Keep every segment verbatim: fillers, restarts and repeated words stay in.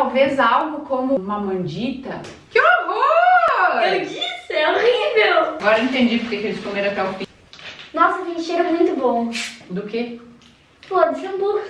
talvez algo como uma mandita. Que horror! Eu disse, é horrível! Agora eu entendi porque que eles comeram até o fim. Nossa, tem cheiro muito bom. Do quê? Flor de sambu.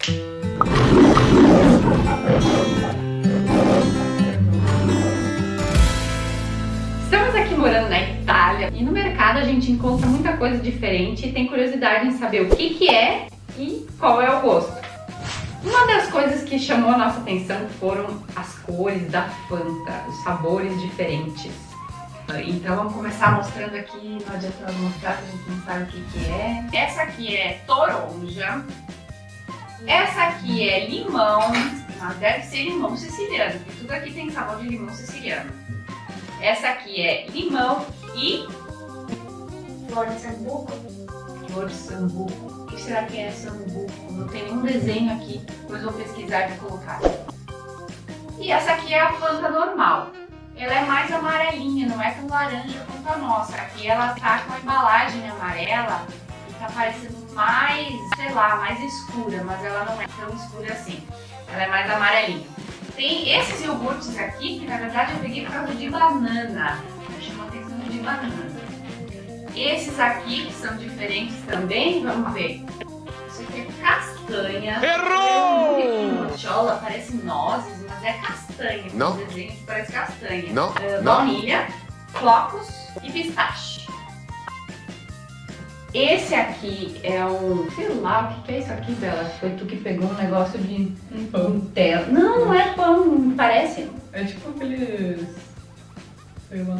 Estamos aqui morando na Itália e no mercado a gente encontra muita coisa diferente e tem curiosidade em saber o que que é e qual é o gosto. Uma das coisas que chamou a nossa atenção foram as cores da Fanta, os sabores diferentes. Então vamos começar mostrando aqui, não adianta mostrar que a gente não sabe o que que é. Essa aqui é toronja, essa aqui é limão, mas deve ser limão siciliano, porque tudo aqui tem sabor de limão siciliano. Essa aqui é limão e Flor de sambuco. flor de sambuco. O que será que é sambuco? Não tem nenhum desenho aqui, depois vou pesquisar e colocar. E essa aqui é a Fanta normal. Ela é mais amarelinha, não é tão laranja quanto a nossa. Aqui ela tá com a embalagem amarela e tá parecendo mais, sei lá, mais escura, mas ela não é tão escura assim. Ela é mais amarelinha. Tem esses iogurtes aqui, que na verdade eu peguei por causa de banana. Me chamou a atenção de banana. Esses aqui, que são diferentes também, vamos ver. Isso aqui é castanha. Errou! É nochola, parece nozes, mas é castanha. Não. O desenho que parece castanha. Não, Uh, não. Baunilha, flocos e pistache. Esse aqui é um... sei lá, o que que é isso aqui, Bela? Foi tu que pegou um negócio de Um pão. Nutella. Não, não é pão, parece. É tipo aqueles... sei lá.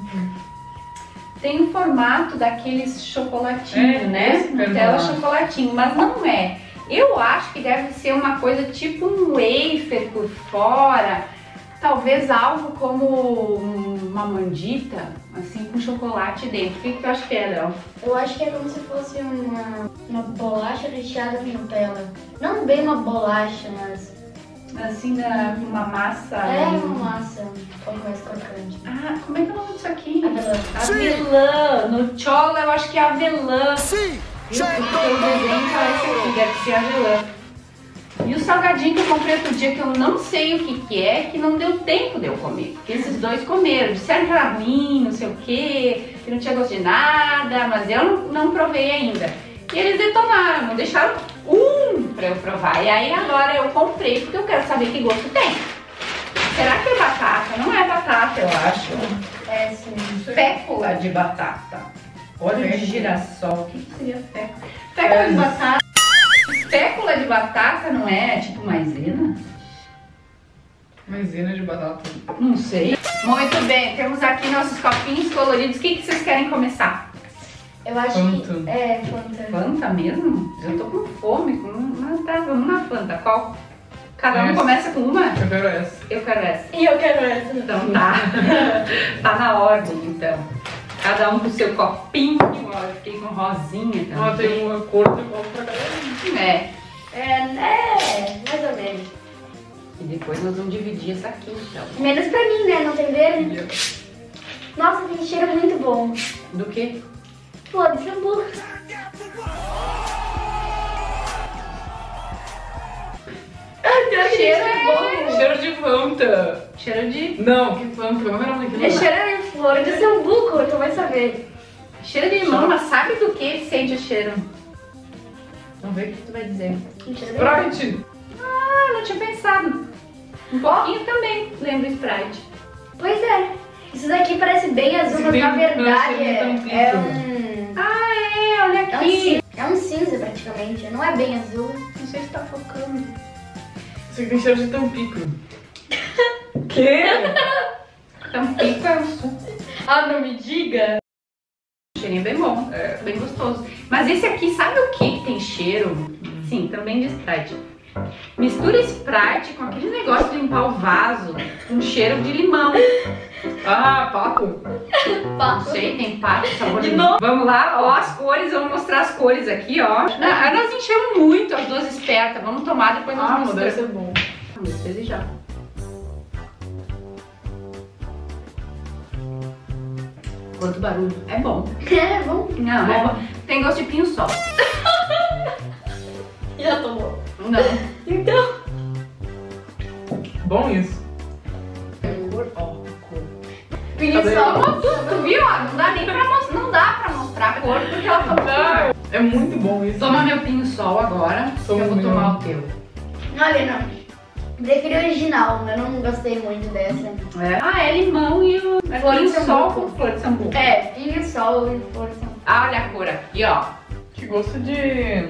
Tem o formato daqueles chocolatinhos, É, né? esse Nutella perdoado. chocolatinho, mas não é. Eu acho que deve ser uma coisa tipo um wafer por fora. Talvez algo como uma mandita, assim, com chocolate dentro. O que que tu acha que é, Léo? Eu acho que é como se fosse uma, uma bolacha recheada com Nutella. Não bem uma bolacha, mas Assim, da, uma massa... é uma massa um pouco mais crocante. Ah, como é que é o nome disso aqui? Avelã. Avelã. Nutella, eu acho que é avelã. Sim! Viu? Porque o desenho parece aqui, deve ser avelã. E o salgadinho que eu comprei outro dia, que eu não sei o que que é, que não deu tempo de eu comer. Porque esses dois comeram, disseram que era ruim, não sei o que, que não tinha gosto de nada, mas eu não, não provei ainda. E eles detonaram, não deixaram um pra eu provar. E aí agora eu comprei, porque eu quero saber que gosto tem. Será que é batata? Não é batata, eu acho. É sim. Fécula de batata. Óleo de girassol. O que que seria fécula? Fécula É. de batata. Fécula de batata não é tipo maisena? Maisena de batata. Não sei. Muito bem, temos aqui nossos copinhos coloridos. O que que vocês querem começar? Eu acho Fanta. que é Fanta. Fanta mesmo? Eu tô com fome. Com... Ah, tá, vamos na Fanta. Qual? Cada um Essa. começa com uma? Eu quero essa. Eu quero essa. E eu quero essa. Então tá. Tá na ordem, então. Cada um com seu copinho. Ó, eu fiquei com rosinha também. Ela tem uma cor de igual pra cada um. É. É, né? Mais ou menos. E depois nós vamos dividir essa aqui, então. Menos pra mim, né? Não tem verde? Nossa, tem cheiro muito bom. Do quê? Flor de sambu. Cheiro é bom. Cheiro de Fanta. Cheiro de... Não, que Fanta. Como é o nome daquilo? É cheiro de flor de sambuco, tu vai saber. Cheiro de limão, mas sabe do que sente o cheiro? Vamos ver o que tu vai dizer. Um cheiro bem- Sprite. Ah, não tinha pensado. Um pouquinho também lembra Sprite. Pois é. Isso daqui parece bem azul, Esse mas tem na um verdade lance é, muito é antigo. um... Ah, é, olha É um, aqui. cinza, é um cinza praticamente, não é bem azul. Não sei se tá focando. Isso aqui tem cheiro de tampico. Quê? Tampico é um suco. Ah, não me diga! Um cheirinho bem bom, é bem gostoso. Mas esse aqui, sabe o que que tem cheiro? Sim, também de Sprite. Mistura Sprite com aquele negócio de limpar o vaso, com cheiro de limão. Ah, pato. Não sei, tem pato, sabor de De limão. Vamos lá, ó, as cores, vamos mostrar as cores aqui, ó. Ah, nós enchemos muito, as duas espertas. Vamos tomar, depois nós Ah, mas deve mostramos. ser bom. Vamos desejar. Quanto barulho. É bom. É, bom. Não, é bom. Tem gosto de pinho-sol. Já tomou. Não. Então... bom isso. Cor, ó, cor. Pinho-sol. Tu viu? Ó, não dá nem pra mostrar, não dá pra mostrar a cor porque ela tá Ah, é muito bom isso. Toma meu pinho-sol agora, que eu vou tomar o teu. Olha, não. Prefiro o original, eu não gostei muito dessa. É. Ah, é limão e o é Flor de pinho-sol sambuco. com flor de sambuco. É, pinho-sol e força. Ah, olha a cor aqui, ó. Que gosto de...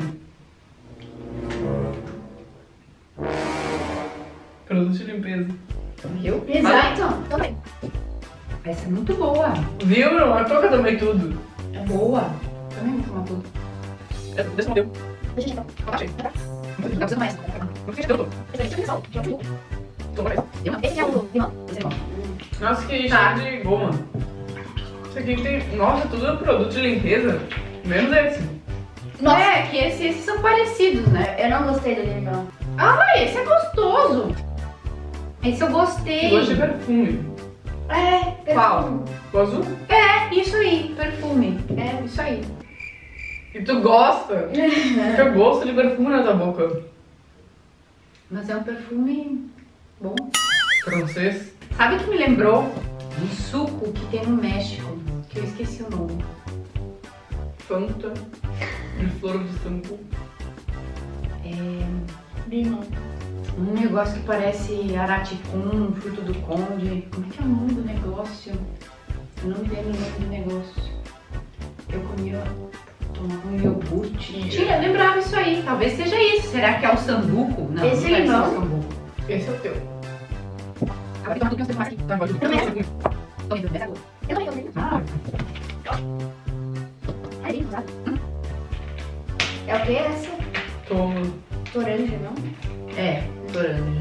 produto de limpeza. Viu? Exato. Também. Essa é muito boa. Viu? A toca também tudo. É boa. Também vou tomar tudo. É desse modelo. Deixa eu Achei. Não precisa mais. Não sei se eu tô. Esse aqui é pinho-sol. Tô mais. Esse é o limão. Esse é bom. Nossa, que Tá. cheiro de goma. Isso aqui tem... Nossa, tudo é produto de limpeza. Menos esse. Nossa, É, que esses, esses são parecidos, né? eu não gostei do limão. Ah, esse é gostoso. Esse eu gostei. Gosto de perfume. É, Qual? O azul? É, isso aí, perfume. É. Isso aí. E tu gosta? Fica gosto de perfume na tua boca. Mas é um perfume bom. Francês. Sabe o que me lembrou? Um suco que tem no México, que eu esqueci o nome. Fanta. De flor de sambuco. É Limão. um negócio que parece araticum, fruto do conde. Como é que é o nome do negócio? Eu não me lembro o nome do negócio. Eu comia, tomava um iogurte. Tinha, eu lembrava isso aí. Talvez seja isso. Será que é o sambuco? Não, Esse não deve ser limão? o sambuco. Esse é o teu. Agora toma tudo que eu sei mais aqui. Tá, gosto de Também é. perfume. Toma tudo, essa é a cor. Eu não gostei. Ah, É lindo, sabe? É o que essa? Toma. Toranja, não? é, laranja.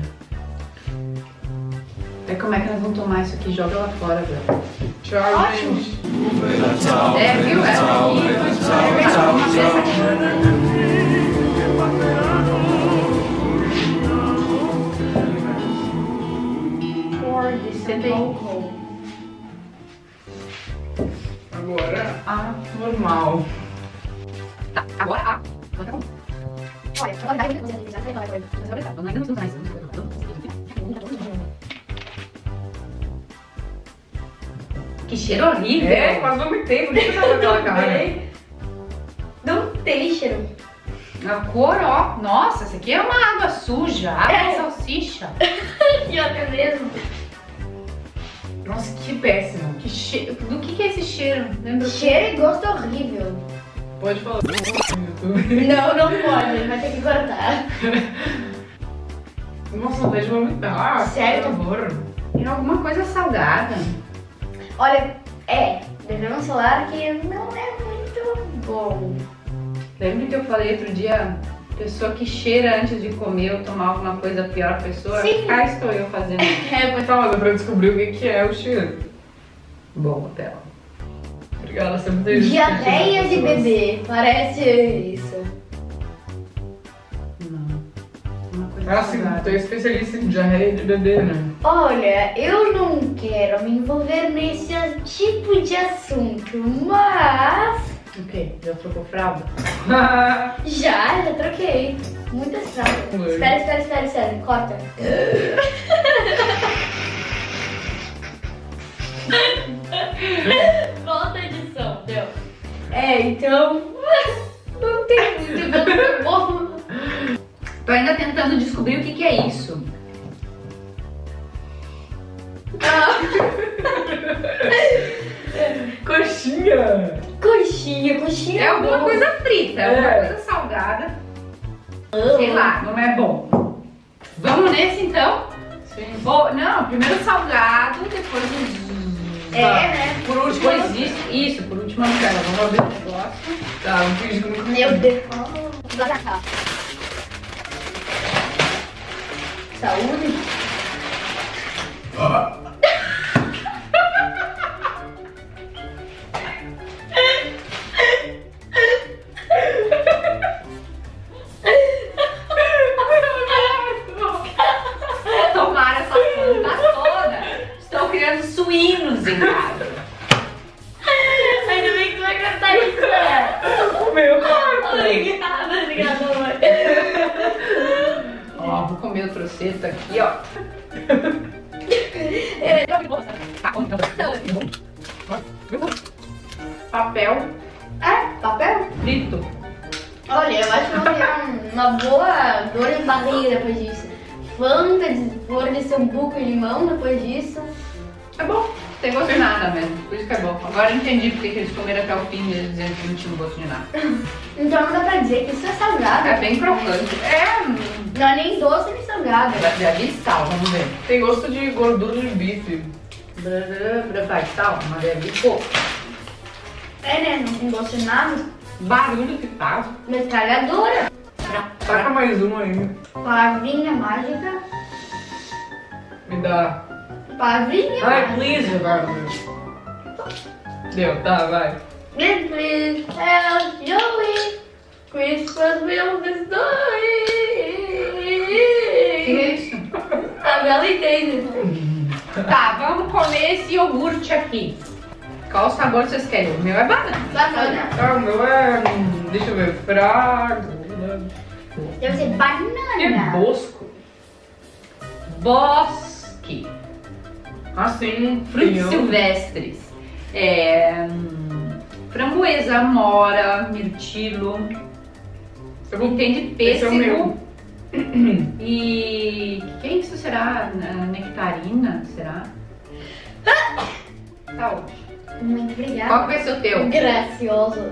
É como é que nós vamos tomar isso aqui? Joga lá fora agora. Tchau, Ótimo. gente. É, viu? Essa aqui. Uma vez aqui. Cor de Senta aí. Agora, Ah, normal. tá. Agora A. Então tá bom. Olha, a qualidade é muito boa, já sei qual é a coisa. Mas agora tá. Então ainda não temos mais. Que cheiro horrível. É, quase vomitei, por isso que eu tava com aquela cara. Não tem cheiro. A cor, ó. Nossa, essa aqui é uma água suja. Água É. de salsicha. E até mesmo. Nossa, que péssimo. Que cheiro. Do que, que é esse cheiro? Lembra? Cheiro e gosto horrível. Pode falar no YouTube. Não, não pode, vai ter que cortar. Nossa, vontade de vomitar. Sério? Por favor. É alguma coisa salgada. Olha, é, devemos falar que não é muito bom. Lembra que eu falei outro dia? Pessoa que cheira antes de comer ou tomar alguma coisa pior pessoa? Sim. Cá estou eu fazendo. É, mas Tá, mas é pra descobrir o que que é o cheiro. Boa, Bela. Obrigada, sempre tem diarreia de bebê, parece isso. Não. Uma coisa Ah, sim, salgada. tu é especialista em diarreia de bebê, né? Olha, eu não quero me envolver nesse tipo de assunto, mas O quê? Já trocou fralda? já, já troquei. Muitas fraldas. Oi. Espera, espera, espera, espera, corta. Volta a edição, deu. É, então. Não tem muito gosto bom. Tô ainda tentando descobrir o que, que é isso. Coxinha! Coxinha, coxinha. É alguma bom. coisa frita, é É. alguma coisa salgada. Sei lá, não é bom. Vamos nesse então? Sim. Bom, não, primeiro salgado, depois os. É, né? Por último, depois isso, isso, por último, não quero. Vamos abrir o negócio. Tá, vou fingir que eu nunca Meu Deus. Oh, vai pra cá. Saúde. Tomaram essa planta toda. Estão criando suínos em casa. Ainda bem que tu vai cantar isso, né? Meu Obrigada, obrigada, mãe. Ó, vou comer o troceto aqui, ó. Papel É, papel? frito. Olha, eu acho que eu vou ter uma boa dor de barriga depois disso. Fanta de flor de sambuco e limão depois disso. É bom, tem gosto de nada mesmo, por isso que é bom. Agora eu entendi porque que eles comeram até o fim e eles diziam que não tinha gosto de nada. Então não dá pra dizer que isso é salgado. É bem crocante. É, Não é nem doce nem salgado. vai dar de sal, vamos ver. Tem gosto de gordura de bife. Vai sal, mas é de pouco. É, né? Não tem gosto de nada. Barulho que faz. Metralhadora. Taca mais um aí. Palavrinha mágica. Me dá. Palavrinha Ai, mágica. please, agora. Deu, tá, vai. Please, please, help Joey. Christmas will be Que story. é isso? A Bela entende. Tá, vamos comer esse iogurte aqui. Qual sabor vocês querem? O meu é banana. Banana. Ah, o meu é. hum, Deixa eu ver. Frago. Deve ser Que banana. bosco. Bosque. Assim, Frutos pinhão. silvestres. É, hum, framboesa, amora, mirtilo. Eu vou- Entende? Esse é o Pêssego. meu. E o que é isso? Será? Ah, nectarina? Será? Tá ótimo. Muito obrigada. Qual que vai ser o teu? Gracioso.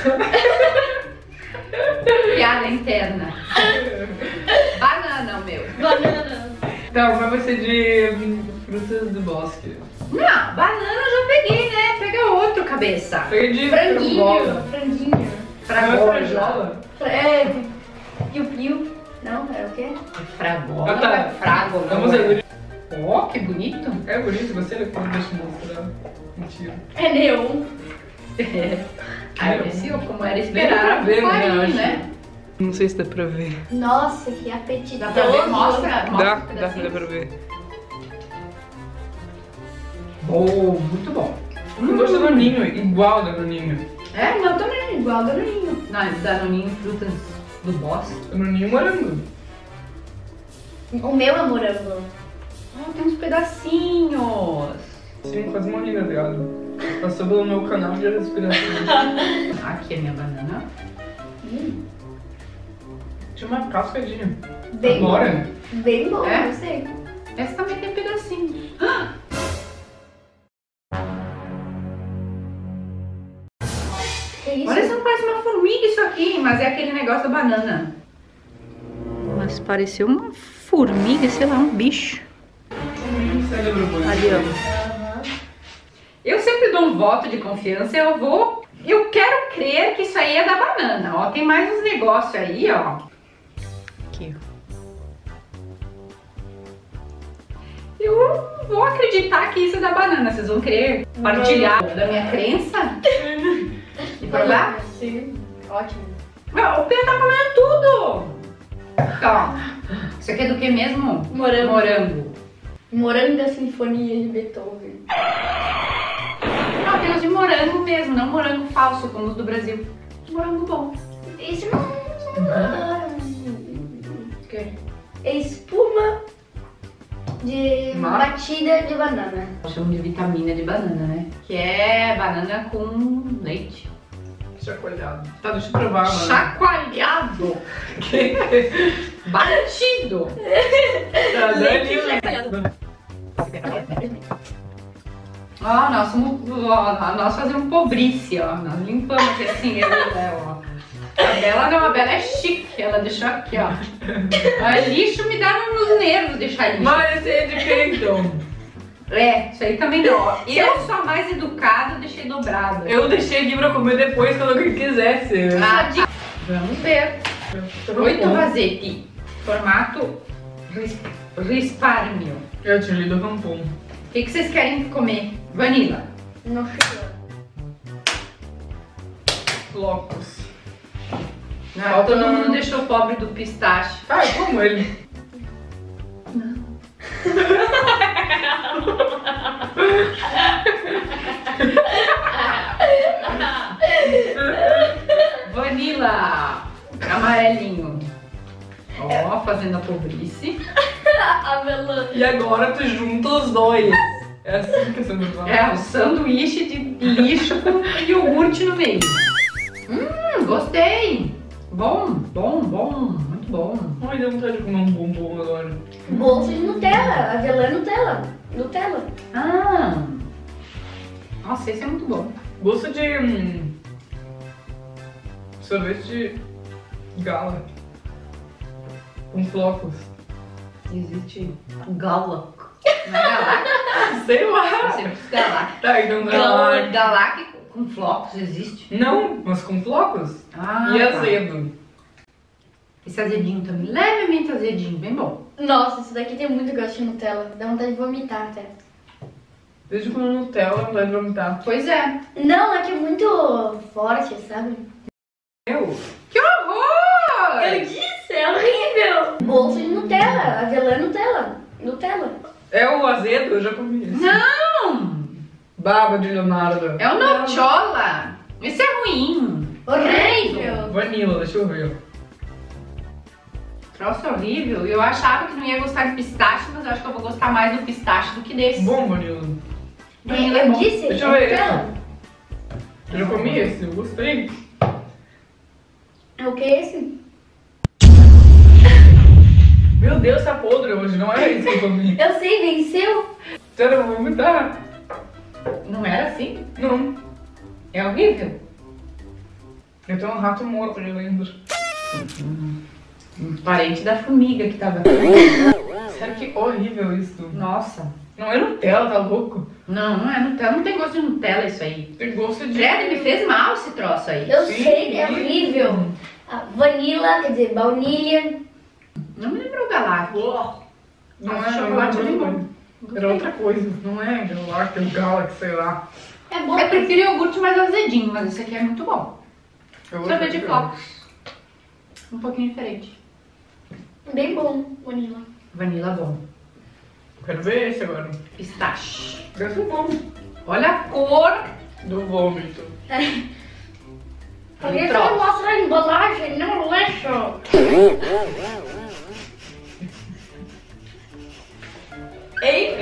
Piada interna. Banana, o meu. Banana. Tá, o meu vai ser de hum, frutas do bosque. Não, banana eu já peguei, né? Pega outro, cabeça. Peguei de Franguinho. frangola. Franguinho. Não é Fragola. franjola? É. Piu-piu. Não, é o quê? Fragola. Ah, tá. Fragola. Vamos ver. Ó, que bonito. É bonito, você ele falou, deixa eu mostrar. Mentira. É neon. Aí esse como era Nem dá pra esperado, ver, né, farinha, eu acho. né? Não sei se dá pra ver. Nossa, que apetitoso. Dá pra ver? Mostra, mostra Dá, os dá, pedacinhos. dá pra ver. Bom, muito bom. Tem gosto de danoninho, igual danoninho. É, meu também. Igual danoninho. Não, danoninho, frutas do bosque. Danoninho e morango. O meu é morango. Ah, tem uns pedacinhos. Sim, quase morri, tá ligado? Passou pelo meu canal de respiração. Aqui é minha banana. Hum, Tinha uma casca de bem amora. bom. Bem bom, É? eu sei. Essa também tem pedacinho. Que isso? Olha, isso não parece uma formiga isso aqui, mas é aquele negócio da banana. Mas pareceu uma formiga, sei lá, um bicho. Ali, ó. Aham. Eu sempre dou um voto de confiança, eu vou... Eu quero crer que isso aí é da banana, ó. Tem mais uns negócios aí, ó. Aqui, ó. Eu vou acreditar que isso é da banana. Vocês vão querer partilhar da minha crença? E provar? Sim, ótimo. Meu, o Pedro tá comendo tudo! Ó, isso aqui é do que mesmo? Morango. Morango. Morango da Sinfonia de Beethoven. Não, tem os de morango mesmo, não morango falso como os do Brasil. Morango bom. Isso não... O quê? É espuma de Mas- batida de banana. Chamam de vitamina de banana, né? Que é banana com leite. Chacoalhado. Tá, deixa eu provar, mano. Chacoalhado. Batido. Tá, Dani. Ó, nós, somos, ó, nós fazemos pobrice, ó. Nós limpamos aqui assim, eu e o Léo, ó. A Bela não, a Bela é chique. Ela deixou aqui, ó. Mas lixo me dá nos nervos deixar lixo. Mas esse é de quem, então? É, isso aí também não. ó. Eu sou a mais educada, deixei dobrado. Eu deixei aqui pra comer depois, quando eu quisesse. Ah, tá. Vamos ver. Oito Bom. vazete. Formato ris- rispármio. Eu tinha lido rampom. O que, que vocês querem comer? Vanilla. Não chegou. Flocos. Ah, Falta todo no- mundo deixou o pobre do pistache. Ah, eu como ele. Vanilla. Amarelinho. Ó, fazendo a pobrice. Avelã. E agora tu junta os dois. É assim que você me fala. É, o sanduíche de lixo com iogurte no meio. Hum, gostei. Bom, bom, bom, muito bom. Ai, deu vontade de comer um bombom agora. Bolsa de Nutella. Avelã Nutella. Nutella. Ah, nossa, esse é muito bom. Gosto de hum, sorvete de gala. Com flocos. Existe Galac. Não é Galac? Sei lá. Você diz Galac. Tá, então Galac. não. Galac com flocos existe? Não, mas com flocos. Ah, E tá. azedo. Esse azedinho também, levemente azedinho, bem bom. Nossa, isso daqui tem muito gosto de Nutella. Dá vontade de vomitar até. Desde quando Nutella não vai vomitar. Pois é. Não, é que é muito forte, sabe? Eu? Que horror! Eu disse, é horrível. Bolsa de Nutella. Avelã Nutella. Nutella. É o azedo? Eu já comi isso. Não! Baba de Leonardo. É o Nocciola. Esse é ruim. Horrível. Vanilla, deixa eu ver. Troço horrível. Eu achava que não ia gostar de pistache, mas eu acho que eu vou gostar mais do pistache do que desse. Bom, Vanilla. Vanilla é Eu bom. disse, Deixa eu ver Nutella. Eu já comi esse, eu gostei. É o que é esse? Meu Deus, tá podre hoje, não era isso que eu comi. Eu sei, venceu. Sério, eu vou vomitar. Não era assim? Não. É horrível. Eu tenho um rato morto ali dentro. Um parente da formiga que tava aqui. Sério que horrível isso. Nossa. Não é Nutella, tá louco? Não, não é Nutella. Não tem gosto de Nutella isso aí. Tem gosto de... Credo, me fez mal esse troço aí. Eu Sim. sei, é horrível. Ah, vanilla, quer dizer, baunilha. Não me lembrou o Galac. Não Ah, é chocolate não, bem não, bom. Era outra coisa. Não é Galac, é o Galaxy, sei lá. É bom. Eu prefiro iogurte mais azedinho, mas esse aqui é muito bom. Eu vou Sorvete de ver. flocos. Um pouquinho diferente. Bem bom, vanilla. Vanilla bom. Quero ver esse agora. Pistache. Deve ser bom. Olha a cor. Do vômito. Por que você troço. não mostra a embalagem? Não lixo. Ei!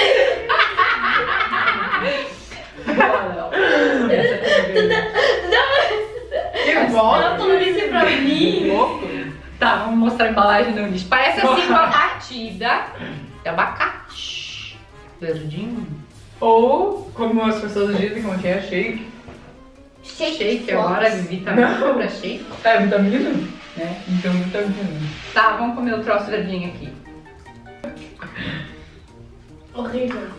Que Não, volta. falando isso pra mim. Louco. Tá, vamos mostrar a embalagem no lixo. Parece assim uma batida de abacate. Verdinho. Ou, como as pessoas dizem, como é que é? Shake. Shake, Shake agora de vitamina pra shake. É vitamina? Né? Então vitamina. Tá, vamos comer o troço verdinho aqui. Horrível.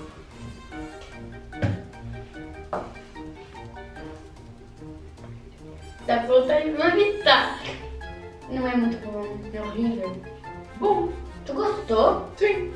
Dá vontade de vomitar. Não é muito bom, é horrível. Bom. Tu gostou? Sim.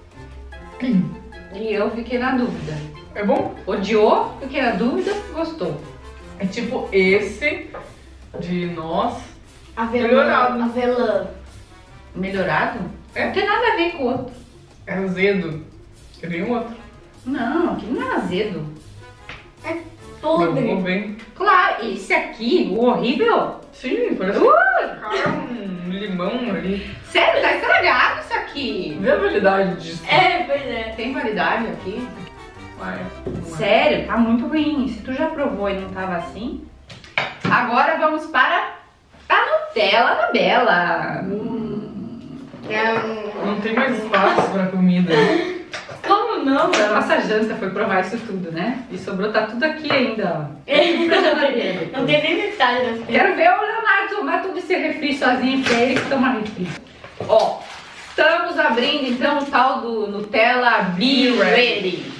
E eu fiquei na dúvida. É bom? Odiou, fiquei na dúvida, gostou. É tipo esse de nós. Avelã. Melhorado. Avelã. Melhorado? É. Não tem nada a ver com o outro. É azedo. Que nem o outro. Não, aqui não é azedo. É Não vou podre. bem. Claro, esse aqui, o horrível. Sim, parece Uh, cara, um limão ali. sério, tá estragado isso aqui. Vê a validade disso. É, pois é. Tem validade aqui? Vai. Não é. Sério, tá muito ruim. Se tu já provou e não tava assim. Agora vamos para a Nutella na Bela. Hum. É um... Não tem mais espaço pra comida. Como não? A nossa janta foi provar isso tudo, né? E sobrou, tá tudo aqui ainda. ó. Não tem nem metade das coisas. Quero ver o Leonardo tomar tudo esse refri sozinho, que é ele que toma refri. Ó, estamos abrindo então o tal do Nutella Be Ready.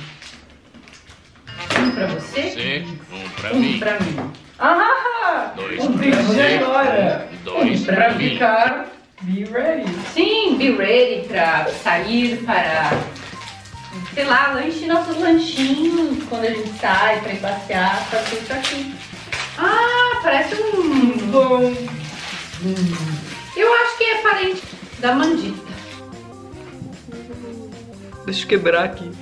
Um pra você, Você, um pra um mim, pra mim. Ah! dois Um pra brinde você, agora. dois pra Pra pra mim. ficar, be ready. Sim, Be Ready pra sair para, sei lá, lanche nossos lanchinhos quando a gente sai pra ir passear, fazer isso aqui. Ah, parece um... Bom. Eu acho que é parente da mandita. Deixa eu quebrar aqui.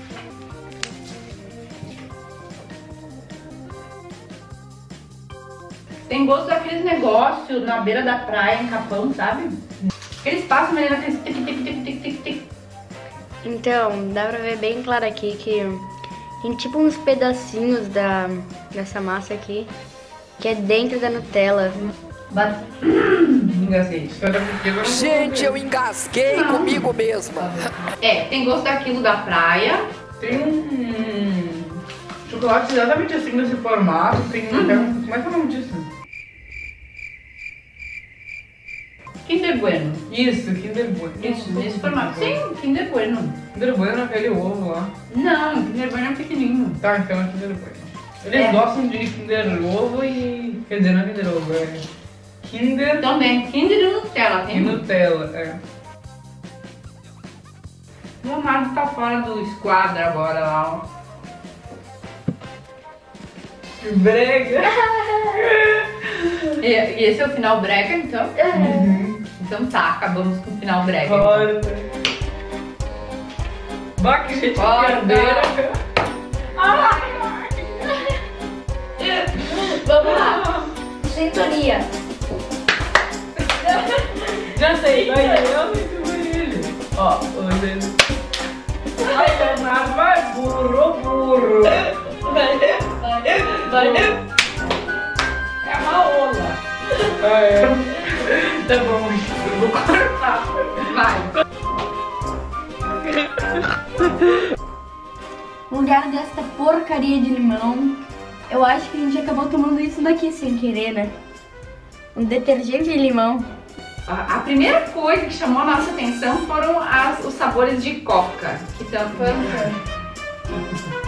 Tem gosto daqueles negócios na beira da praia, em Capão, sabe? Eles passam ali naqueles tic, tic, tic, tic, tic, tic. Então, dá pra ver bem claro aqui que tem tipo uns pedacinhos da, dessa massa aqui, que é dentro da Nutella. Ba- Engasguei. Espera porque eu não vou Gente, ver. eu engasguei comigo mesma. É, tem gosto daquilo da praia. Tem um chocolate exatamente assim nesse formato. Tem um. Como é que é o nome disso? Kinder Bueno. Isso, Kinder Bueno. Isso, nesse formato. Sim, Kinder Bueno. Kinder Bueno é aquele ovo lá. Não, Kinder Bueno é pequenininho. Tá, então é Kinder Bueno. Eles É. gostam de Kinder Ovo e. Quer dizer, não é Kinder Ovo, é Kinder Também, Kinder e Nutella. e Tem muito. Nutella. É. O Leonardo tá fora do esquadro agora lá, ó. Que brega! E, e esse é o final brega, então? Uhum. Então tá, acabamos com o final brega. Corta. Bah, que gente Corta. verdadeira. Vamos lá. Sintonia. Já sei, vai eu e tu vai ele. Ó, o dedo. Ai, Leonardo, vai burro, burro. Vai, vai. É uma ola. Ah, é. Tá bom, eu vou cortar. Vai. No lugar desta porcaria de limão, eu acho que a gente acabou tomando isso daqui sem querer, né? Um detergente de limão. A, a primeira coisa que chamou a nossa atenção foram as, os sabores de coca. Que tam-